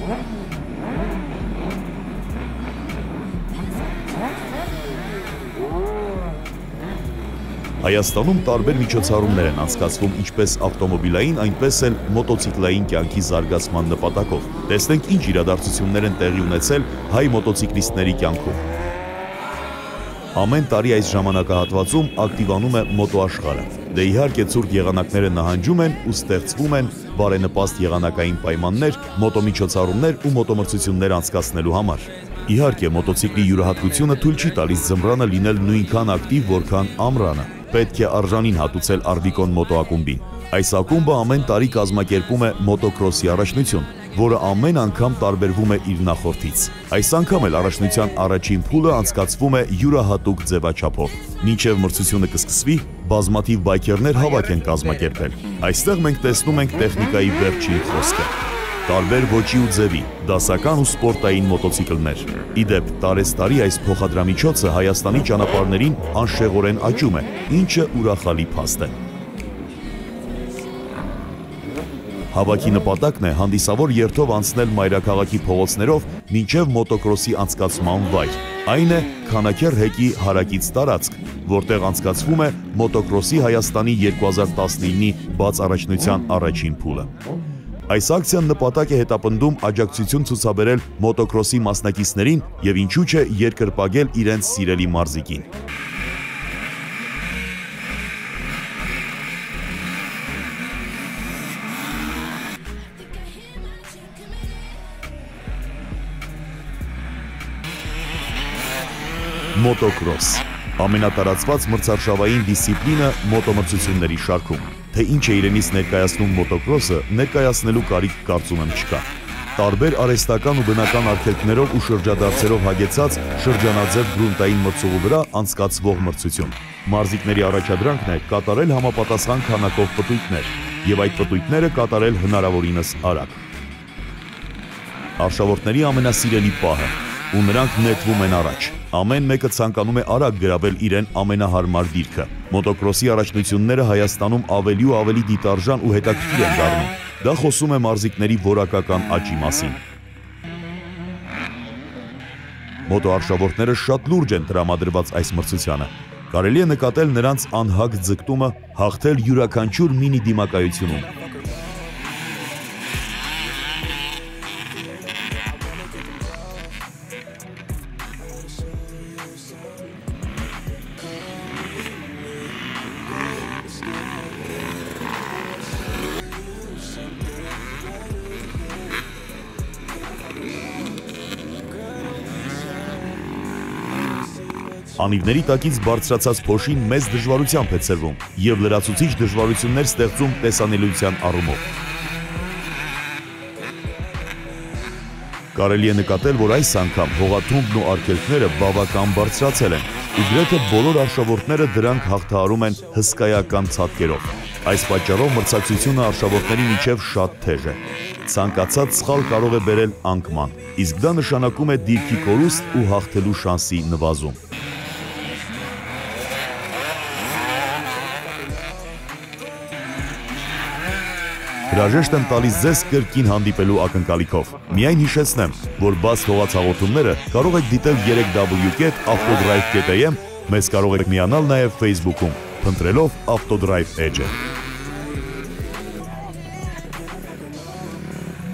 Հայաստանում տարբեր միջոցառումներ են անցկացվում ինչպես ավտոմոբիլային, այնպես էլ մոտոցիկլային կյանքի զարգացման նպատակով։ Տեսնենք ինչ իրադարձություններ են տեղի ունեցել հայ մոտոցիկլիստների կյանքում։ Ամեն տարի այս ժամանակահատվածում ակտիվանում է մոտոաշխարհը։ Դե իհարկե ցուրտ եղանակները նահանջում են ու ստեղծվում են բարենպաստ եղանակային պայմաններ, մոտոմիջոցառումներ ու մոտոմրցություններ անցկացնելու համար։ Իհարկե, մոտոցիկլի յուրահատկությունը թույլ չի տալիս ձմռանը լինել նույնքան ակտիվ, որքան ամռանը։ Պետք է արժանին հատուցել Ardicon մոտոակումբին։ Այս ակումբը ամեն տարի կազմակերպում է մոտոկրոսի առաջնություն, որը ամեն անգամ տարբերվում է իր նախորդից։ Այս անգամ էլ առաջնության առաջին փուլը անցկացվում է յուրահատուկ ձևաչափով։ Մինչև մրցությունը կսկսվի, բազմաթիվ բայքերներ հավաք են կազմակերպել։ Այստեղ մենք տեսնում ենք տեխնիկայի վերջին խոսքը։ Տարբեր ոճի ու ձևի, դասական ու սպորտային մոտոցիկլներ։ Իդեպ, տարեստարի այս փոխադրամիջոցը Հայաստանի ճանապարհներին անշեղորեն աճում է, ինչը ուրախալի փաստ է։ Հավաքի նպատակն է հանդիսավոր երթով անցնել մայրաքաղաքի փողոցներով մինչև մոտոկրոսի անցկացման վայր։ Այն է Քանաքեռ հեկի հարակից տարածք, որտեղ անցկացվում է մոտոկրոսի Հայաստանի 2019-ի բաց առաջնության առաջին փուլը։ Այս ակցիան նպատակ է հետապնդում աջակցություն ցուցաբերել մոտոկրոսի մասնակիցներին եւ ինչու՞ չէ երկրպագել իրենց սիրելի մարզիկին։ Մոտոկրոս ամենատարածված մրցարշավային դիսցիպլինը մոտոմրցությունների շարքում։ Թե ինչ է իրենից ներկայացնում մոտոկրոսը, ներկայացնելու կարիք կարծում եմ չկա։ Տարբեր արհեստական ու բնական արգելքներով ու շրջադարձերով հագեցած շրջանաձև գրունտային մրցուղու վրա անցկացվող մրցություն։ Մարզիկների առաջադրանքն է կատարել համապատասխան քանակով պտույտներ եւ այդ պտույտները կատարել հնարավորինս արագ։ Արշավորդների ամենասիրելի պահը, ու նրանք նետվում են առաջ։ Ամեն մեկը ցանկանում է արագ գրավել իրեն ամենահարմար դիրքը։ Մոտոկրոսի առաջնությունները Հայաստանում ավելի ու ավելի դիտարժան ու հետաքրքիր են դառնում։ Դա խոսում է մարզիկների որակական աճի մասին։ Մոտոարշավորդները շատ լուրջ են տրամադրված այս մրցությանը։ Կարելի է նկատել նրանց անհագ ձգտումը հաղթել յուրաքանչյուր մինի դիմակայությունում։ Անիվների տակից բարձրացած փոշին մեծ դժվարությամբ է ցրվում եւ լրացուցիչ դժվարություններ ստեղծում տեսանելիության առումով։ Կարելի է նկատել, որ այս անգամ հողաթումբն ու արգելքները բավական բարձրացել են, ու գրեթե բոլոր արշավորդները դրանք հաղթահարում են հսկայական ցատկերով։ Այս պատճառով մրցակցությունը արշավորդների միջև շատ թեժ է։ Ցանկացած սխալ կարող է բերել անկման, իսկ դա նշանակում է դիրքի կորուստ ու հաղթելու շանսի նվազում։ Հրաժեշտ եմ տալիս ձեզ կրկին հանդիպելու ակնկալիքով։ Միայն հիշեցնեմ, որ բաց թողածաղոթումները կարող եք դիտել 3w.autodrive.am, մեզ կարող եք միանալ նաև Facebook-ում, փնտրելով Autodrive Edge-ը։